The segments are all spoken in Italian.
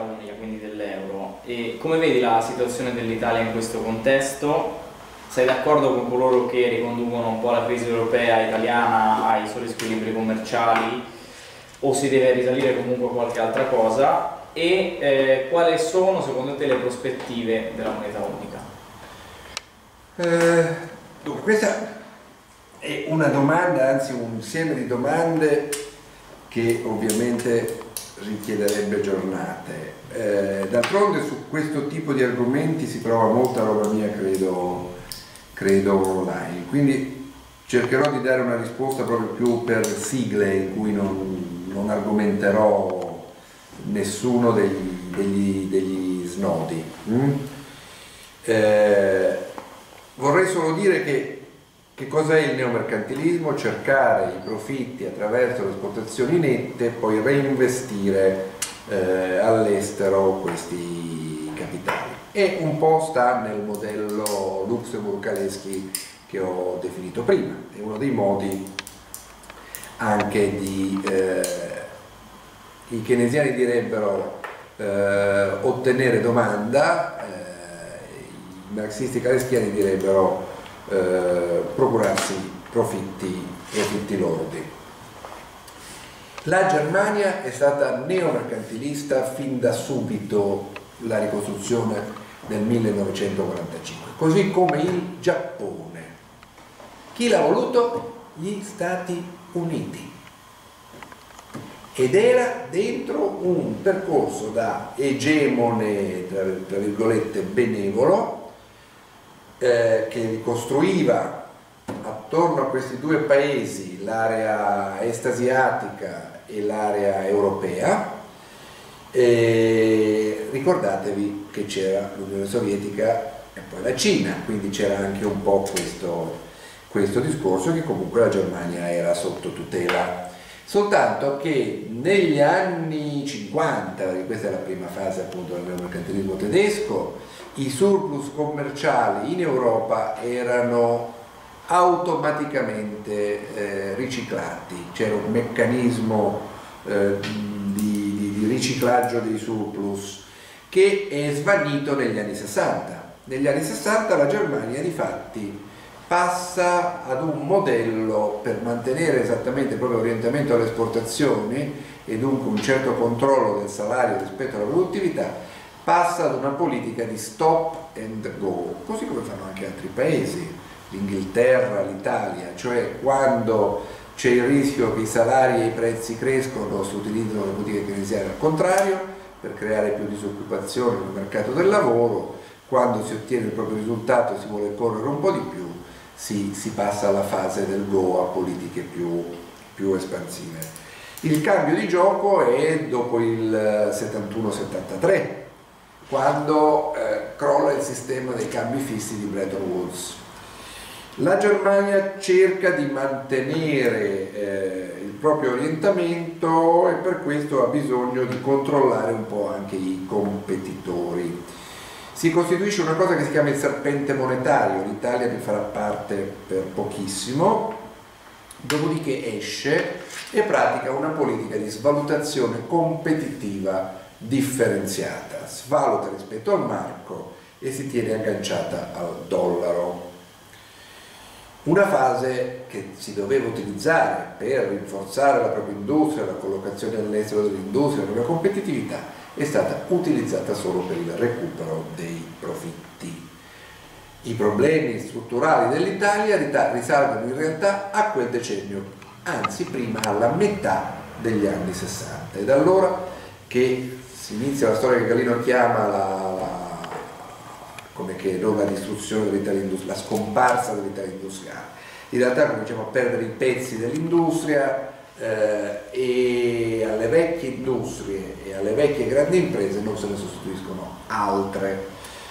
unica, quindi dell'euro. E come vedi la situazione dell'Italia in questo contesto? Sei d'accordo con coloro che riconducono un po' la crisi europea italiana ai soli squilibri commerciali, o si deve risalire comunque a qualche altra cosa? E quali sono secondo te le prospettive della moneta unica? Dunque, questa è una domanda, anzi un insieme di domande che ovviamente richiederebbe giornate. D'altronde su questo tipo di argomenti si trova molta roba mia, credo online, quindi cercherò di dare una risposta proprio più per sigle, in cui non argomenterò nessuno degli snodi. Vorrei solo dire che cosa è il neomercantilismo: cercare i profitti attraverso le esportazioni nette e poi reinvestire all'estero questi capitali. E un po' sta nel modello Luxemburg-Kalecki che ho definito prima. È uno dei modi anche i keynesiani direbbero ottenere domanda, i marxisti kaleckiani direbbero procurarsi profitti lordi. La Germania è stata neomercantilista fin da subito, la ricostruzione del 1945, così come il Giappone. Chi l'ha voluto? Gli Stati Uniti. Ed era dentro un percorso da egemone, tra virgolette, benevolo, che ricostruiva attorno a questi due paesi l'area est asiatica e l'area europea. E ricordatevi che c'era l'Unione Sovietica e poi la Cina, quindi c'era anche un po' questo discorso che comunque la Germania era sotto tutela. Soltanto che negli anni 50, questa è la prima fase appunto del neomercantilismo tedesco, i surplus commerciali in Europa erano automaticamente riciclati, c'era un meccanismo di riciclaggio dei surplus che è svanito negli anni 60. Negli anni 60 la Germania difatti passa ad un modello per mantenere esattamente il proprio orientamento alle esportazioni e dunque un certo controllo del salario rispetto alla produttività, passa ad una politica di stop and go, così come fanno anche altri paesi, l'Inghilterra, l'Italia, cioè quando c'è il rischio che i salari e i prezzi crescono si utilizzano le politiche keynesiane al contrario per creare più disoccupazione nel mercato del lavoro, quando si ottiene il proprio risultato e si vuole correre un po' di più si passa alla fase del go, a politiche più espansive. Il cambio di gioco è dopo il 71-73, quando crolla il sistema dei cambi fissi di Bretton Woods. La Germania cerca di mantenere il proprio orientamento e per questo ha bisogno di controllare un po' anche i competitori. Si costituisce una cosa che si chiama il serpente monetario, l'Italia ne farà parte per pochissimo, dopodiché esce e pratica una politica di svalutazione competitiva differenziata, svaluta rispetto al marco e si tiene agganciata al dollaro. Una fase che si doveva utilizzare per rinforzare la propria industria, la collocazione all'estero dell'industria, la propria competitività, è stata utilizzata solo per il recupero dei profitti. I problemi strutturali dell'Italia risalgono in realtà a quel decennio, anzi prima alla metà degli anni 60. Ed allora che si inizia la storia che Galino chiama come che non la distruzione dell'Italia industriale, la scomparsa dell'Italia industriale. In realtà cominciamo a perdere i pezzi dell'industria e alle vecchie industrie e alle vecchie grandi imprese non se ne sostituiscono altre.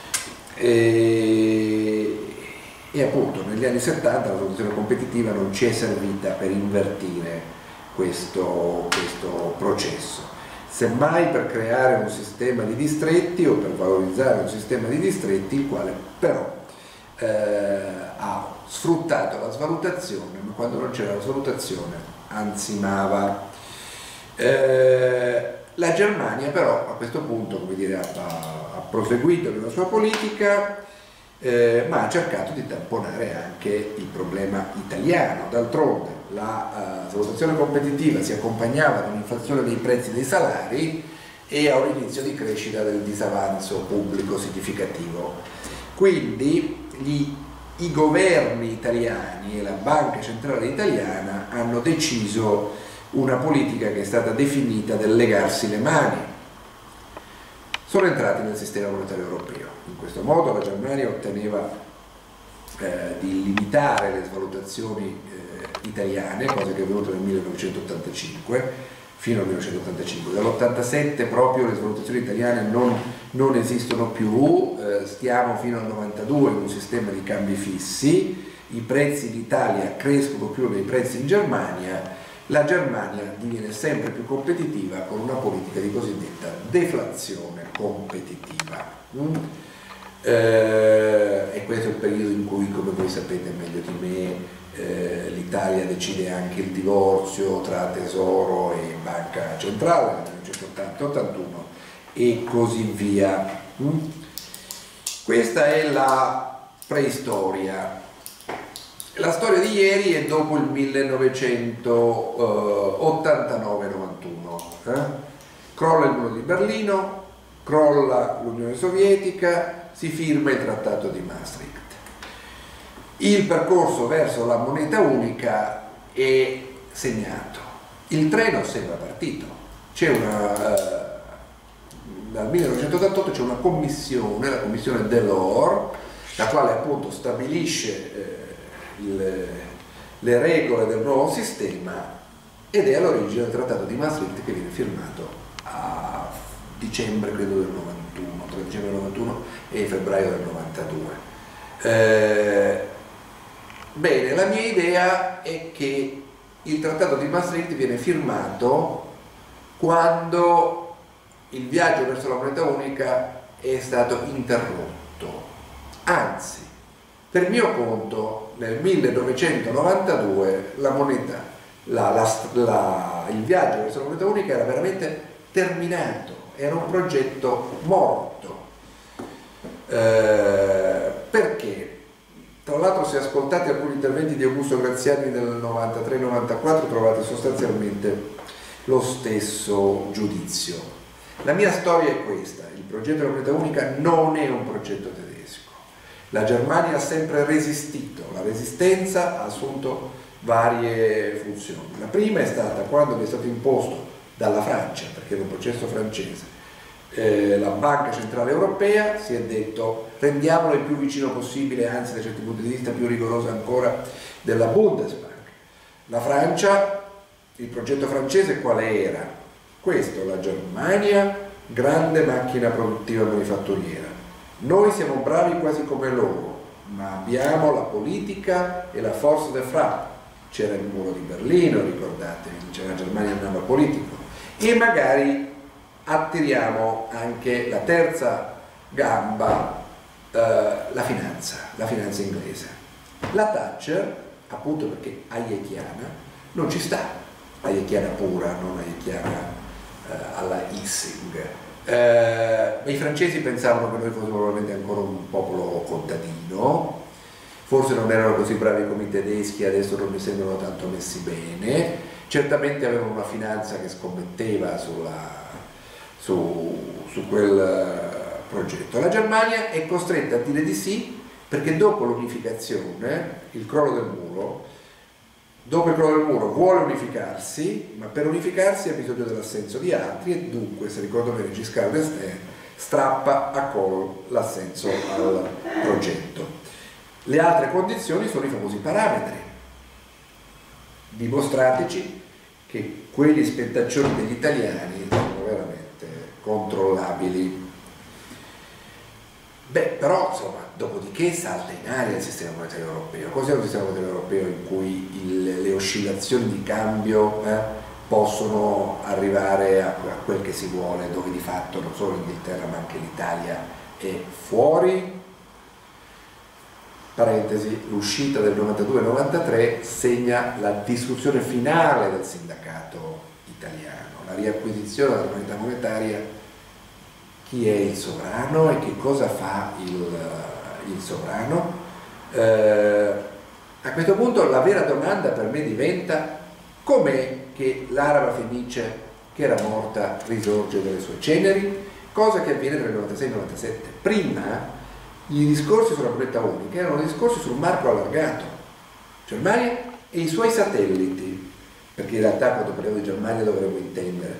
E appunto negli anni 70 la soluzione competitiva non ci è servita per invertire questo processo. Semmai per creare un sistema di distretti o per valorizzare un sistema di distretti il quale però ha sfruttato la svalutazione, ma quando non c'era la svalutazione ansimava. La Germania però a questo punto, come dire, ha proseguito nella sua politica, ma ha cercato di tamponare anche il problema italiano. D'altronde la valutazione competitiva si accompagnava ad un'inflazione dei prezzi dei salari e a un inizio di crescita del disavanzo pubblico significativo. Quindi i governi italiani e la Banca Centrale Italiana hanno deciso una politica che è stata definita del legarsi le mani. Sono entrati nel sistema monetario europeo. In questo modo la Germania otteneva di limitare le svalutazioni italiane, cosa che è avvenuta nel 1985, fino al 1985. Dall'87 proprio le svalutazioni italiane non esistono più, stiamo fino al 92 in un sistema di cambi fissi, i prezzi in Italia crescono più dei prezzi in Germania, la Germania diviene sempre più competitiva con una politica di cosiddetta deflazione competitiva. E questo è il periodo in cui, come voi sapete meglio di me, l'Italia decide anche il divorzio tra Tesoro e Banca Centrale nel 1980-81 e così via. Questa è la preistoria. La storia di ieri è dopo il 1989-91. Crolla il muro di Berlino, crolla l'Unione Sovietica, si firma il Trattato di Maastricht. Il percorso verso la moneta unica è segnato. Il treno sembra partito. Dal 1988 c'è una commissione, la commissione Delors, la quale appunto stabilisce le regole del nuovo sistema ed è all'origine del Trattato di Maastricht che viene firmato a dicembre credo del 91, tra dicembre del 91 e febbraio del 92. Bene, la mia idea è che il Trattato di Maastricht viene firmato quando il viaggio verso la moneta unica è stato interrotto, anzi, per mio conto nel 1992 la moneta, il viaggio verso la moneta unica era veramente terminato, era un progetto morto. Perché? Tra l'altro, se ascoltate alcuni interventi di Augusto Graziani del 93-94 trovate sostanzialmente lo stesso giudizio. La mia storia è questa: il progetto della moneta unica non è un progetto tedesco. La Germania ha sempre resistito, la resistenza ha assunto varie funzioni. La prima è stata quando è stato imposto dalla Francia, perché era un processo francese, la Banca Centrale Europea si è detto rendiamolo il più vicino possibile, anzi da certi punti di vista più rigorosa ancora, della Bundesbank. La Francia, il progetto francese quale era? Questo: la Germania, grande macchina produttiva manifatturiera. Noi siamo bravi quasi come loro, ma abbiamo la politica e la forza de frappe. C'era il muro di Berlino, ricordatevi, c'era la Germania andava politico. E magari attiriamo anche la terza gamba, la finanza inglese. La Thatcher, appunto perché hayekiana, non ci sta, hayekiana pura, non hayekiana alla Issing. I francesi pensavano che noi fossimo probabilmente ancora un popolo contadino, forse non erano così bravi come i tedeschi, adesso non mi sembrano tanto messi bene, certamente avevano una finanza che scommetteva su quel progetto. La Germania è costretta a dire di sì perché dopo l'unificazione, il crollo del muro, dopo il crollo del muro vuole unificarsi, ma per unificarsi ha bisogno dell'assenso di altri e dunque, se ricordo bene, Giscard d'Estaing strappa a Kohl l'assenso al progetto. Le altre condizioni sono i famosi parametri. Dimostrateci che quegli spettaccioni degli italiani sono veramente controllabili. Beh, però insomma, dopodiché salta in aria il sistema monetario europeo. Cos'è un sistema monetario europeo in cui le oscillazioni di cambio possono arrivare a quel che si vuole, dove di fatto non solo l'Inghilterra ma anche l'Italia è fuori? Parentesi, l'uscita del 92-93 segna la distruzione finale del sindacato italiano, la riacquisizione della moneta monetaria, chi è il sovrano e che cosa fa il sovrano. A questo punto la vera domanda per me diventa: com'è che l'araba fenice che era morta risorge dalle sue ceneri? Cosa che avviene tra il 96 e il 97. Prima i discorsi sulla moneta unica erano discorsi sul marco allargato, Germania e i suoi satelliti, perché in realtà quando parliamo di Germania dovremmo intendere,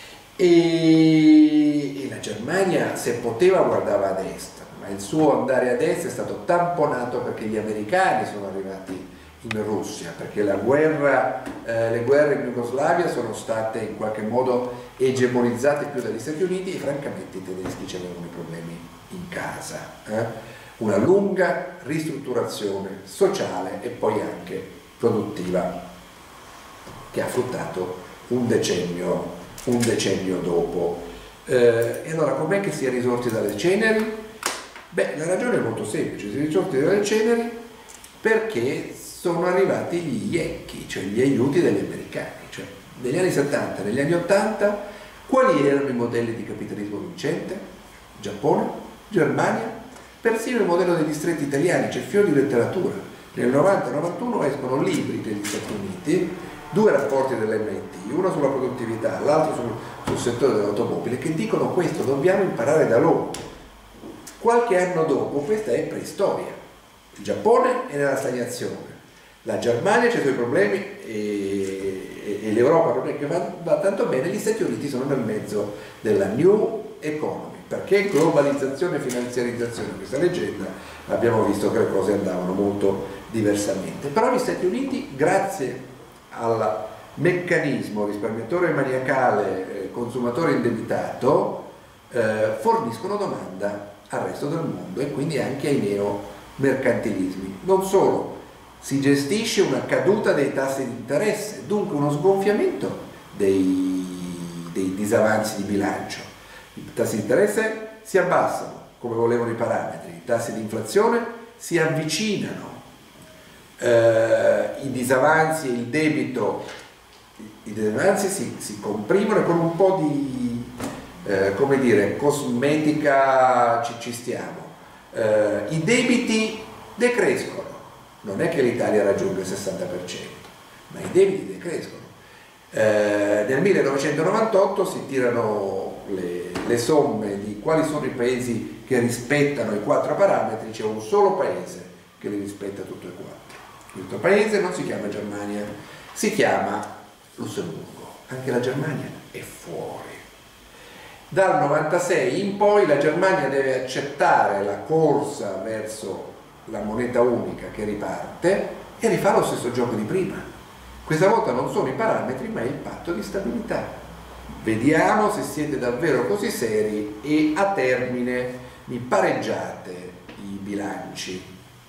e la Germania, se poteva, guardava ad est, ma il suo andare ad est è stato tamponato perché gli americani sono arrivati in Russia, perché le guerre in Jugoslavia sono state in qualche modo egemonizzate più dagli Stati Uniti, e francamente i tedeschi ci avevano i problemi in casa. Una lunga ristrutturazione sociale e poi anche produttiva che ha fruttato un decennio dopo. E allora com'è che si è risorti dalle ceneri? Beh, la ragione è molto semplice: si è risorti dalle ceneri perché sono arrivati gli iecchi, cioè gli aiuti degli americani. Cioè, negli anni 70, negli anni 80, quali erano i modelli di capitalismo vincente? Giappone, Germania, persino il modello degli stretti italiani, c'è fior di letteratura. Nel 90-91 escono libri degli Stati Uniti, 2 rapporti dell'MIT, uno sulla produttività, l'altro sul settore dell'automobile, che dicono questo: dobbiamo imparare da loro. Qualche anno dopo, questa è preistoria. Il Giappone è nella stagnazione, la Germania ha i suoi problemi e l'Europa non è che va tanto bene, gli Stati Uniti sono nel mezzo della new economy. Perché globalizzazione e finanziarizzazione, questa leggenda, abbiamo visto che le cose andavano molto diversamente. Però gli Stati Uniti, grazie al meccanismo risparmiatore maniacale, consumatore indebitato, forniscono domanda al resto del mondo e quindi anche ai neomercantilismi. Non solo, si gestisce una caduta dei tassi di interesse, dunque uno sgonfiamento dei disavanzi di bilancio. I tassi di interesse si abbassano come volevano i parametri, i tassi di inflazione si avvicinano, i disavanzi e il debito, i disavanzi si comprimono, con un po' di come dire, cosmetica ci stiamo. I debiti decrescono, non è che l'Italia raggiunge il 60%, ma i debiti decrescono. Nel 1998 si tirano le somme di quali sono i paesi che rispettano i 4 parametri. C'è un solo paese che li rispetta tutti e 4. Questo paese non si chiama Germania, si chiama Lussemburgo. Anche la Germania è fuori. Dal 96 in poi la Germania deve accettare la corsa verso la moneta unica che riparte e rifà lo stesso gioco di prima. Questa volta non sono i parametri, ma è il patto di stabilità. Vediamo se siete davvero così seri e a termine mi pareggiate i bilanci.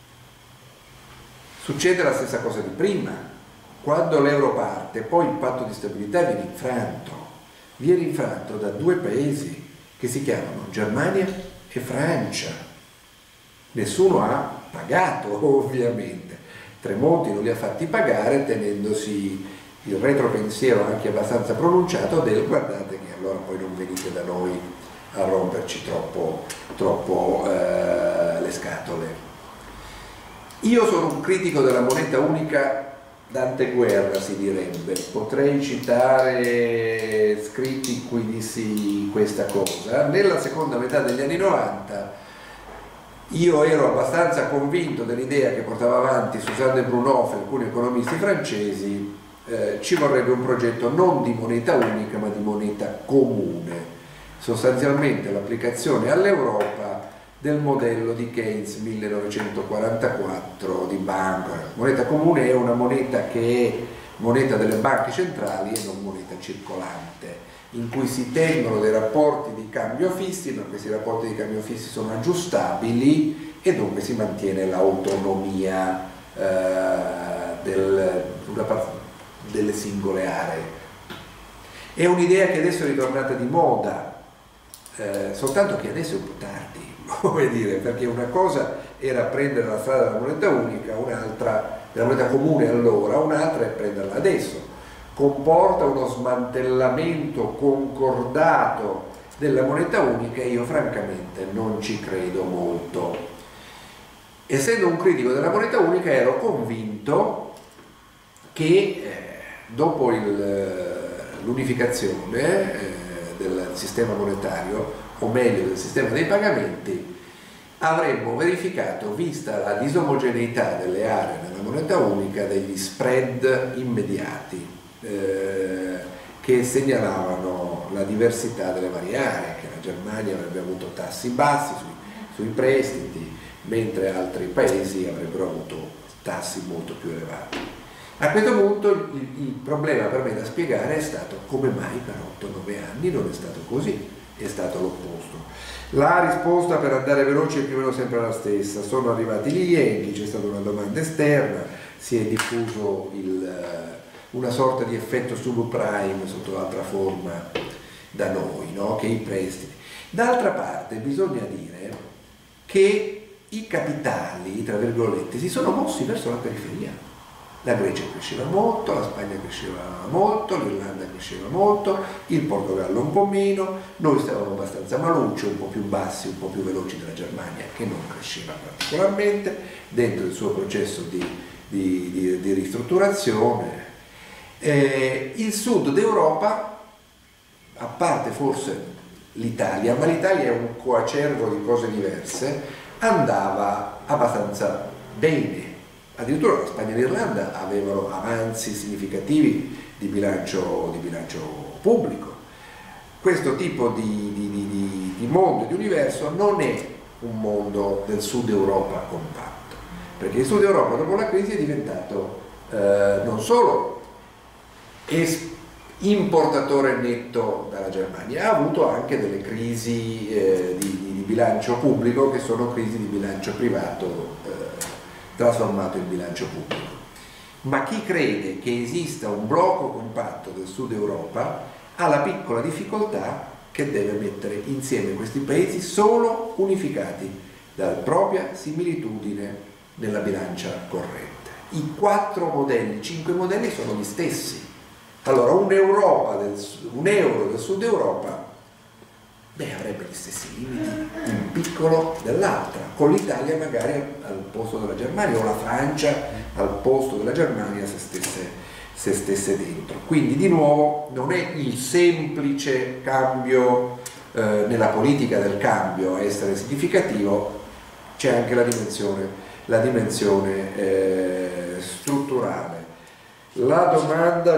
Succede la stessa cosa di prima. Quando l'euro parte, poi il patto di stabilità viene infranto da 2 paesi che si chiamano Germania e Francia. Nessuno ha pagato, ovviamente. Tremonti non li ha fatti pagare, tenendosi il retropensiero anche abbastanza pronunciato del: guardate che allora poi non venite da noi a romperci troppo le scatole. Io sono un critico della moneta unica d'anteguerra, si direbbe. Potrei citare scritti in cui dissi questa cosa. Nella seconda metà degli anni 90 io ero abbastanza convinto dell'idea che portava avanti Suzanne Brunoff e alcuni economisti francesi. Ci vorrebbe un progetto non di moneta unica ma di moneta comune, sostanzialmente l'applicazione all'Europa del modello di Keynes 1944 di Banco. Moneta comune è una moneta che è moneta delle banche centrali e non moneta circolante, in cui si tengono dei rapporti di cambio fissi, ma questi rapporti di cambio fissi sono aggiustabili e dunque si mantiene l'autonomia delle singole aree. È un'idea che adesso è ritornata di moda, soltanto che adesso è un po' tardi, come dire, perché una cosa era prendere la strada della moneta unica, un'altra della moneta comune allora, un'altra è prenderla adesso. comporta uno smantellamento concordato della moneta unica, io francamente non ci credo molto. Essendo un critico della moneta unica, ero convinto che dopo l'unificazione del sistema monetario, o meglio del sistema dei pagamenti, avremmo verificato, vista la disomogeneità delle aree nella moneta unica, degli spread immediati che segnalavano la diversità delle varie aree, che la Germania avrebbe avuto tassi bassi sui prestiti, mentre altri paesi avrebbero avuto tassi molto più elevati. A questo punto il problema per me da spiegare è stato come mai per 8-9 anni non è stato così, è stato l'opposto. La risposta, per andare veloci, è più o meno sempre la stessa: sono arrivati gli Yankee, c'è stata una domanda esterna, si è diffuso una sorta di effetto subprime sotto l'altra forma da noi, no? Che i prestiti. D'altra parte bisogna dire che i capitali, tra virgolette, si sono mossi verso la periferia. La Grecia cresceva molto, la Spagna cresceva molto, l'Irlanda cresceva molto, il Portogallo un po' meno, noi stavamo abbastanza malucci, un po' più bassi, un po' più veloci della Germania, che non cresceva particolarmente, dentro il suo processo di ristrutturazione. Il sud d'Europa, a parte forse l'Italia, ma l'Italia è un coacervo di cose diverse, andava abbastanza bene. Addirittura la Spagna e l'Irlanda avevano avanzi significativi di bilancio pubblico. Questo tipo di mondo, di universo, non è un mondo del Sud Europa compatto, perché il Sud Europa dopo la crisi è diventato non solo importatore netto dalla Germania, ha avuto anche delle crisi di bilancio pubblico, che sono crisi di bilancio privato trasformato in bilancio pubblico. Ma chi crede che esista un blocco compatto del Sud Europa ha la piccola difficoltà che deve mettere insieme questi paesi solo unificati dalla propria similitudine nella bilancia corrente. I 5 modelli sono gli stessi. Allora un euro del Sud Europa avrebbe gli stessi limiti in piccolo dell'altra, con l'Italia magari al posto della Germania, o la Francia al posto della Germania se stesse dentro. Quindi di nuovo non è il semplice cambio nella politica del cambio a essere significativo, c'è anche la dimensione strutturale. La domanda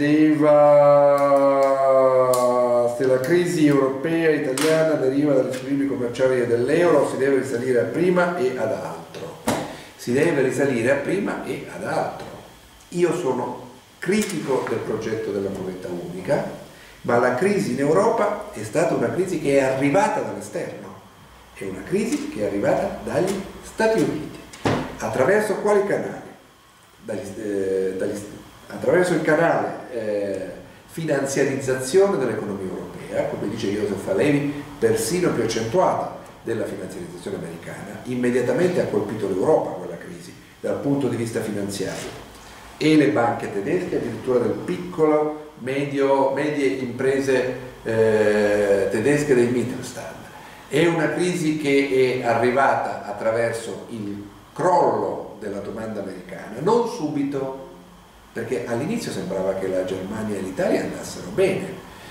chiedeva se la crisi europea e italiana deriva dagli squilibri commerciali dell'euro o si deve risalire a prima e ad altro. Si deve risalire a prima e ad altro. Io sono critico del progetto della moneta unica, ma la crisi in Europa è stata una crisi che è arrivata dall'esterno, è una crisi che è arrivata dagli Stati Uniti. Attraverso quali canali? Attraverso il canale finanziarizzazione dell'economia europea, come dice Joseph Halevi, persino più accentuata della finanziarizzazione americana. Immediatamente ha colpito l'Europa quella crisi dal punto di vista finanziario, e le banche tedesche, addirittura del piccolo, medie imprese tedesche del Mittelstand. È una crisi che è arrivata attraverso il crollo della domanda americana, non subito, perché all'inizio sembrava che la Germania e l'Italia andassero bene.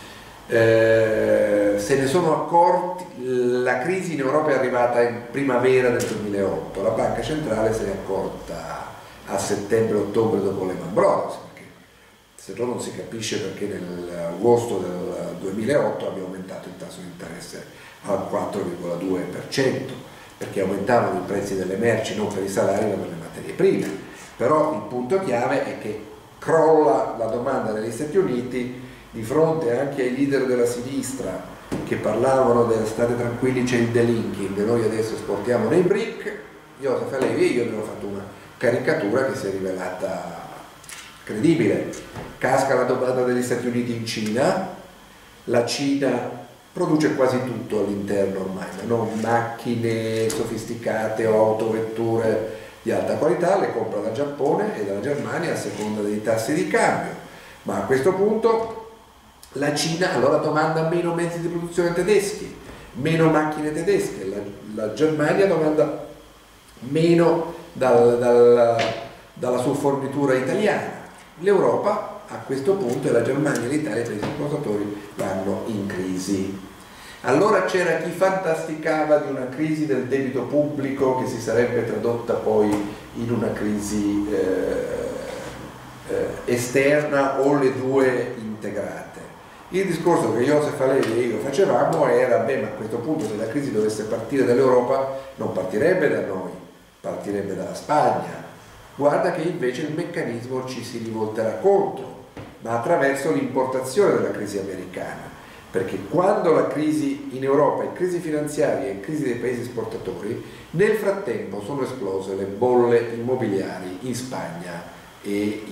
Se ne sono accorti, la crisi in Europa è arrivata in primavera del 2008, la banca centrale se ne è accorta a settembre-ottobre dopo Lehman Brothers, perché se no non si capisce perché nell'agosto del 2008 abbia aumentato il tasso di interesse al 4,2%, perché aumentavano i prezzi delle merci non per i salari ma per le materie prime. Però il punto chiave è che crolla la domanda negli Stati Uniti di fronte anche ai leader della sinistra che parlavano del state tranquilli, c'è il delinking, noi adesso esportiamo nei BRIC. Joseph Halevi e io abbiamo fatto una caricatura che si è rivelata credibile. Casca la domanda degli Stati Uniti in Cina, la Cina produce quasi tutto all'interno ormai, ma non macchine sofisticate o autovetture di alta qualità, le compra dal Giappone e dalla Germania a seconda dei tassi di cambio. Ma a questo punto la Cina allora domanda meno mezzi di produzione tedeschi, meno macchine tedesche, la Germania domanda meno dalla sua fornitura italiana. L'Europa a questo punto, e la Germania e l'Italia, i paesi esportatori, vanno in crisi. Allora c'era chi fantasticava di una crisi del debito pubblico che si sarebbe tradotta poi in una crisi esterna o le due integrate. Il discorso che Joseph Allevi e io facevamo era, beh, ma a questo punto se la crisi dovesse partire dall'Europa non partirebbe da noi, partirebbe dalla Spagna. Guarda che invece il meccanismo ci si rivolterà contro, ma attraverso l'importazione della crisi americana, perché quando la crisi in Europa è crisi finanziaria e crisi dei paesi esportatori, nel frattempo sono esplose le bolle immobiliari in Spagna e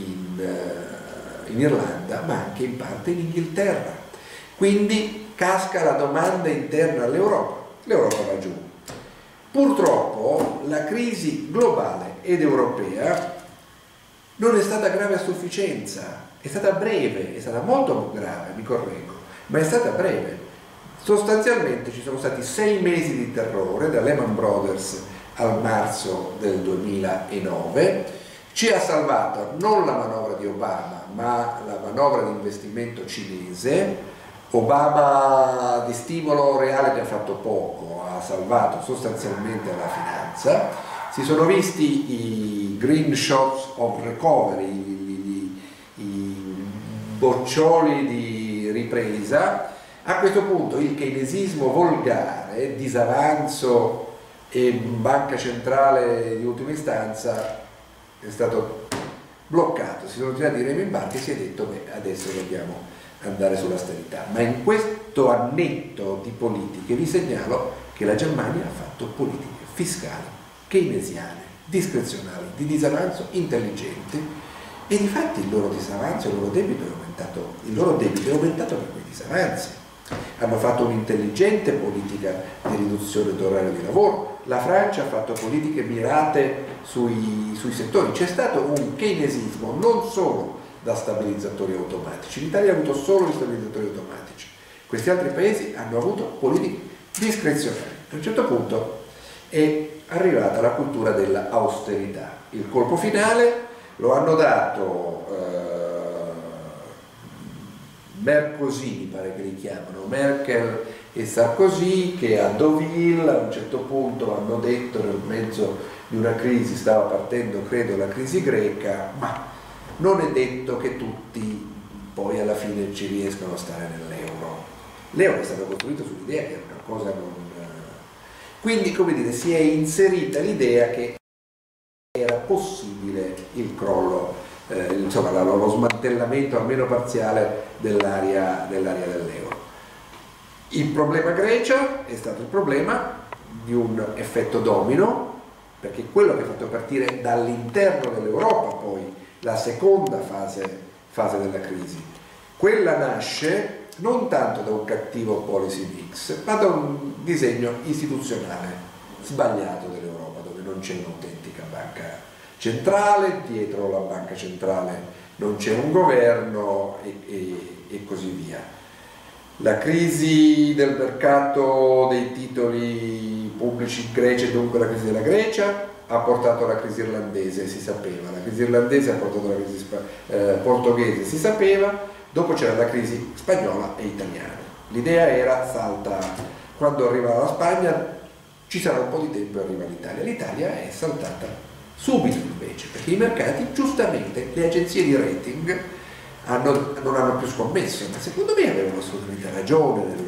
in Irlanda, ma anche in parte in Inghilterra. Quindi casca la domanda interna all'Europa, l'Europa va giù. Purtroppo la crisi globale ed europea non è stata grave a sufficienza, è stata breve, è stata molto grave, mi correggo, ma è stata breve. Sostanzialmente ci sono stati 6 mesi di terrore, da Lehman Brothers al marzo del 2009, ci ha salvato non la manovra di Obama, ma la manovra di investimento cinese. Obama di stimolo reale ne ha fatto poco, ha salvato sostanzialmente la finanza. Si sono visti i green shots of recovery, i boccioli di ripresa. A questo punto il keynesismo volgare, disavanzo e banca centrale di ultima istanza è stato bloccato, si sono tirati i remi in barca e si è detto, beh, adesso dobbiamo andare sull'austerità. Ma in questo annetto di politiche vi segnalo che la Germania ha fatto politiche fiscali, keynesiane, discrezionali, di disavanzo intelligenti, e difatti il loro disavanzo, il loro debito è aumentato per quei disavanzi. Hanno fatto un'intelligente politica di riduzione dell'orario di lavoro. La Francia ha fatto politiche mirate sui settori. C'è stato un keynesismo non solo da stabilizzatori automatici. L'Italia ha avuto solo gli stabilizzatori automatici. Questi altri paesi hanno avuto politiche discrezionali. A un certo punto è arrivata la cultura dell'austerità. Il colpo finale lo hanno dato Mercosì, mi pare che li chiamano, Merkel e Sarkozy, che a Deauville a un certo punto hanno detto, nel mezzo di una crisi, stava partendo credo la crisi greca, ma non è detto che tutti poi alla fine ci riescano a stare nell'euro. L'euro è stato costruito sull'idea che era una cosa non... Quindi, come dire, si è inserita l'idea che era possibile il crollo, insomma lo smantellamento almeno parziale dell'area dell'euro. Il problema Grecia è stato il problema di un effetto domino, perché quello che ha fatto partire dall'interno dell'Europa poi la seconda fase della crisi. Quella nasce non tanto da un cattivo policy mix, ma da un disegno istituzionale sbagliato dell'Europa, dove non c'è un'autentica banca centrale, dietro la banca centrale non c'è un governo e così via. La crisi del mercato dei titoli pubblici in Grecia e dunque la crisi della Grecia ha portato alla crisi irlandese, si sapeva, la crisi irlandese ha portato alla crisi portoghese, si sapeva, dopo c'era la crisi spagnola e italiana. L'idea era salta, quando arriva la Spagna ci sarà un po' di tempo e arriva l'Italia. L'Italia è saltata subito invece, perché i mercati, giustamente, le agenzie di rating non hanno più scommesso, ma secondo me avevano assolutamente ragione nel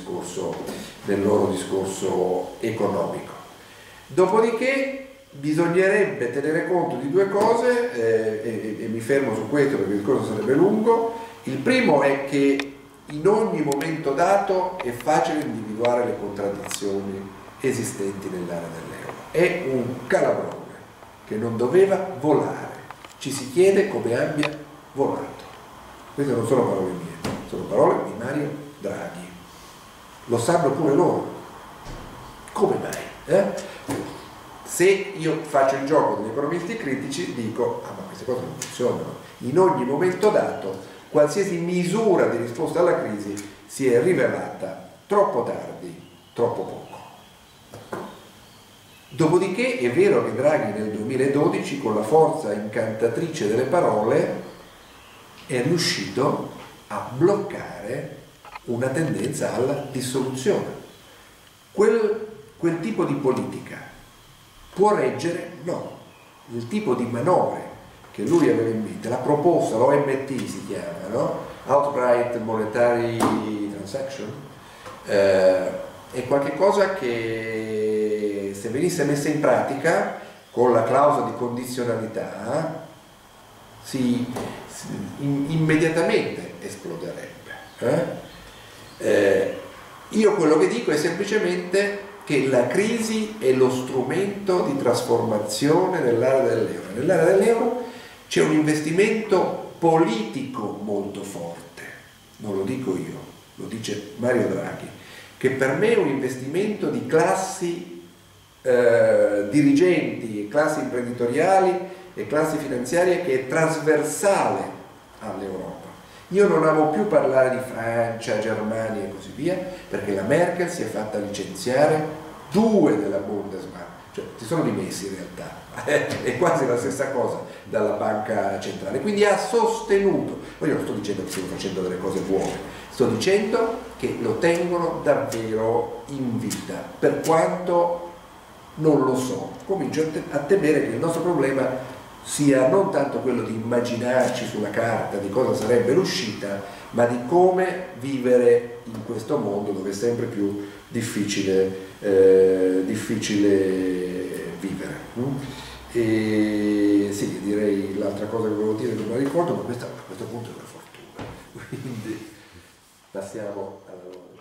loro discorso economico. Dopodiché bisognerebbe tenere conto di due cose, e mi fermo su questo perché il discorso sarebbe lungo. Il primo è che in ogni momento dato è facile individuare le contraddizioni esistenti nell'area dell'euro. È un calabrone che non doveva volare. Ci si chiede come abbia volato. Queste non sono parole mie, sono parole di Mario Draghi. Lo sanno pure loro. Come mai? Se io faccio il gioco degli economisti critici, dico, ah, ma queste cose non funzionano. In ogni momento dato qualsiasi misura di risposta alla crisi si è rivelata troppo tardi, troppo poco. Dopodiché è vero che Draghi nel 2012, con la forza incantatrice delle parole, è riuscito a bloccare una tendenza alla dissoluzione. Quel tipo di politica può reggere? No. Il tipo di manovre che lui aveva in mente, la proposta, l'OMT si chiama, no? Outright Monetary Transaction, è qualcosa che se venisse messa in pratica con la clausola di condizionalità immediatamente esploderebbe. Io quello che dico è semplicemente che la crisi è lo strumento di trasformazione dell'area dell'euro. Nell'area dell'euro c'è un investimento politico molto forte, non lo dico io, lo dice Mario Draghi, che per me è un investimento di classi dirigenti, classi imprenditoriali e classi finanziarie che è trasversale all'Europa. Io non amo più parlare di Francia, Germania e così via, perché la Merkel si è fatta licenziare 2 della Bundesbank, cioè si sono dimessi in realtà, è quasi la stessa cosa dalla banca centrale, quindi ha sostenuto, poi io non sto dicendo che stiano facendo delle cose buone, sto dicendo che lo tengono davvero in vita, per quanto non lo so, comincio a temere che il nostro problema sia non tanto quello di immaginarci sulla carta di cosa sarebbe l'uscita, ma di come vivere in questo mondo dove è sempre più difficile vivere. E sì, direi l'altra cosa che volevo dire non me la ricordo, ma questa a questo punto è una fortuna. Quindi passiamo alla